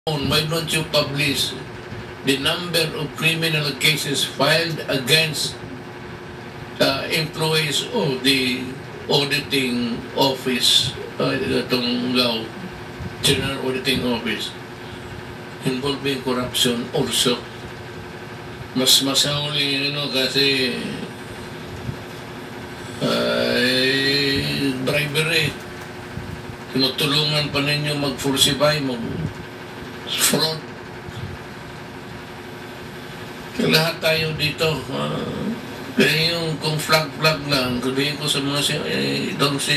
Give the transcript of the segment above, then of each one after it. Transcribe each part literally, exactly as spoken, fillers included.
Why don't you publish the number of criminal cases filed against uh, employees of the auditing office, uh, itong G A O, General Auditing Office, involving corruption also. Mas masauli, you know, kasi uh, bribery. Tinutulungan pa ninyo mag-falsify, mag-fraud. Lahat tayo dito. Uh, kaya yung kung flag-flag lang, sabihin ko sa mga si, eh, itong si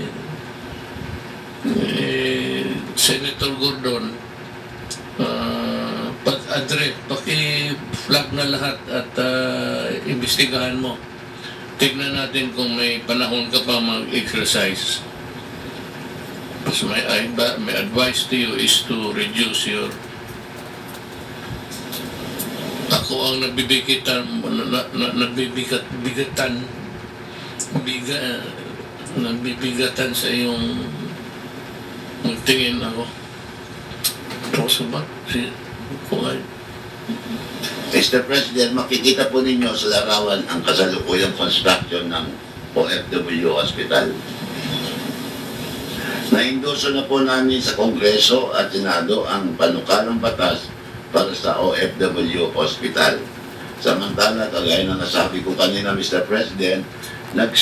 eh, Senator Gordon, uh, pag-address, paki-flag na lahat at uh, imbestigahan mo. Tignan natin kung may panahon ka pa mag-exercise. So my, my advice to you is to reduce your ako ang nabibigitan na, na, nabibigat bigatan biga nabibigatan sa iyong magtingin ako so ba si kuhay. Mister President, makikita po ninyo sa larawan ang kasalukuyang construction ng O F W Hospital. Na-endorso na po namin sa Kongreso at Senado ang panukalang batas para sa O F W Hospital. Samantala, kagaya na nasabi ko kanina, Mister President, nag